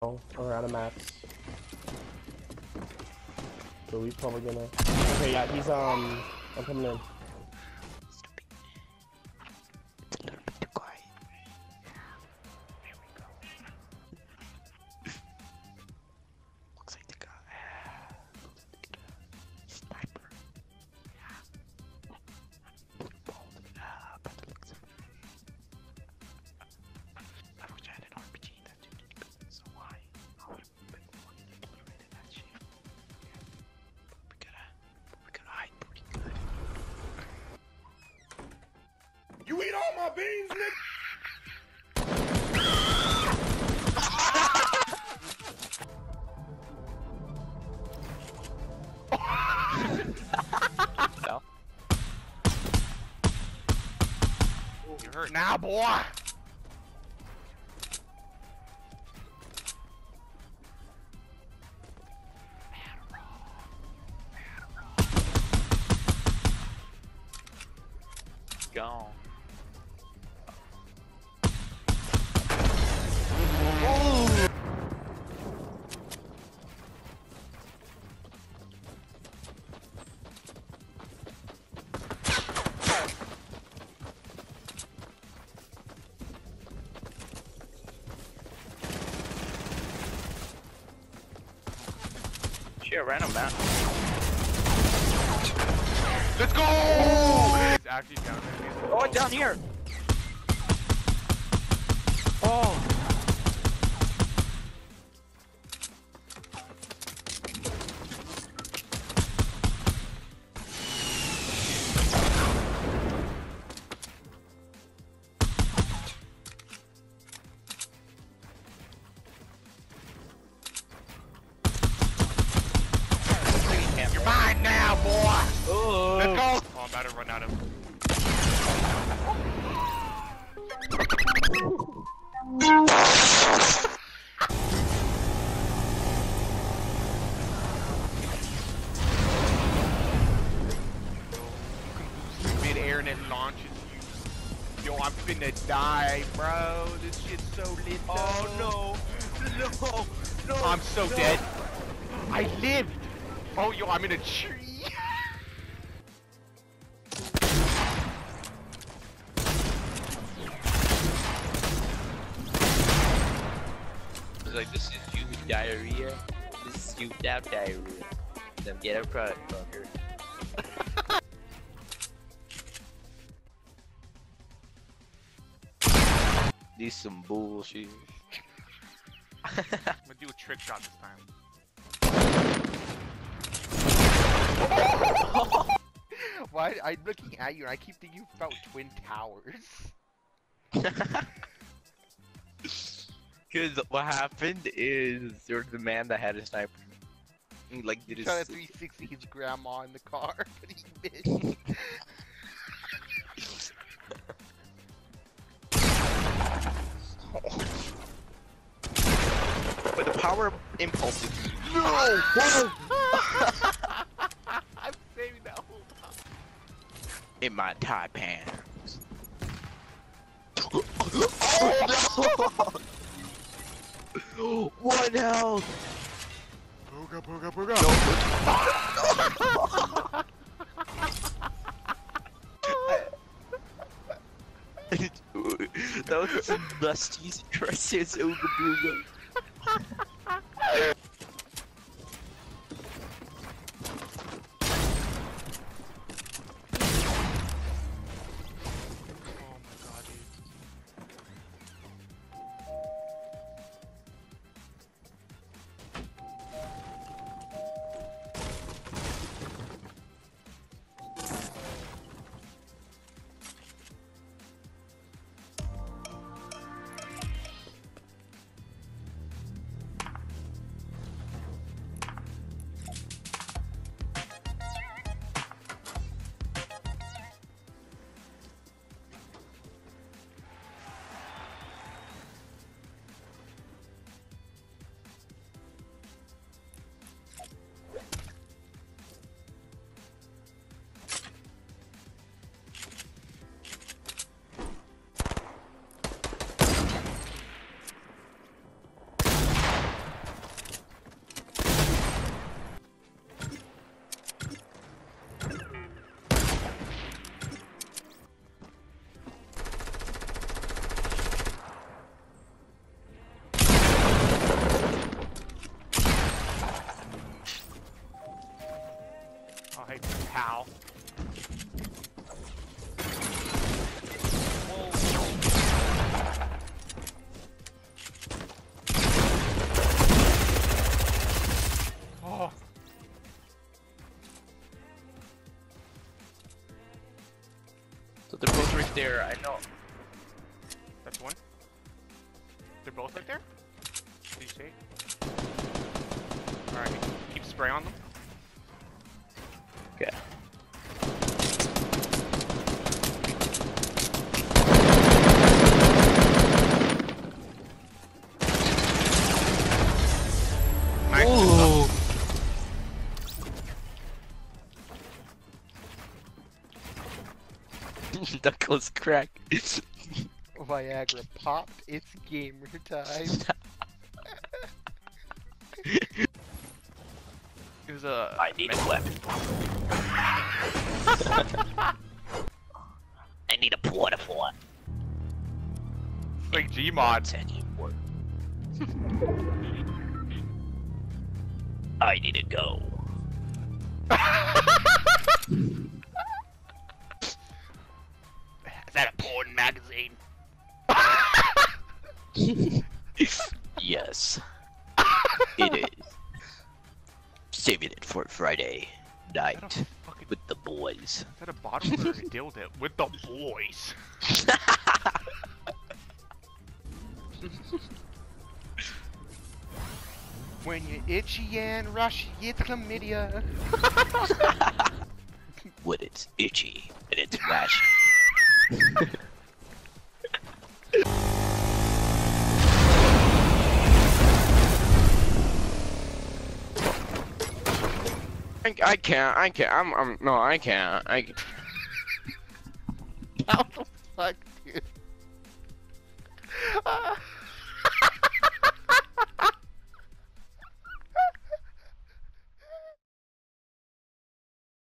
Or out of mats. So he's probably gonna. Okay, yeah, he's I'm coming in. It's a little bit too quiet. Here we go. Looks like they got sniper. Yeah. Bold. By the looks of it. I wish I had an RPG that didn't go so high. I would have been more than that shit. We gotta hide pretty good. You eat all my beans, nigga? No. You hurt now, boy. Gone. Shit, random man. Let's go! It's actually down there. Oh, down here! Oh! You're mine now, boy! Oh! Let's go! Oh, I'm about to run out of... Mid-air and it launches you. Yo, I'm finna die, bro. This shit's so lit. Oh no. No. No. I'm so dead. I lived. Oh, yo, I'm in a tree. It's like, this is you diarrhea. This is you without diarrhea. Then get a product fucker. These some bullshit. I'm gonna do a trick shot this time. Why? I'm looking at you and I keep thinking about Twin Towers. Cause what happened is there was a man that had a sniper. He like did He his shot a 360 his grandma in the car, but he missed. But the power impulse is No! I'm saving that whole time. in my tie pants. Oh, one health. Booga, booga, booga. That was some musties dresses, ooga booga. Oh my god, dude. pal. Oh. So they're both right there. I know. That's one. They're both right there? Did you see? Alright, keep spray on them. Okay. Nice. Ooh. That goes crack. Viagra popped. It's gamer time. It was a. I need a weapon. I need a porta fort. Like Gmod. I need to go. Is that a porn magazine? Yes. It is. Saving it for Friday night Fucking, with the boys. is that a bottle or a dildo? With the boys. When you're itchy and rushy, it's chlamydia. When it's itchy and it's rashy. I can't, no, I can't, How the fuck?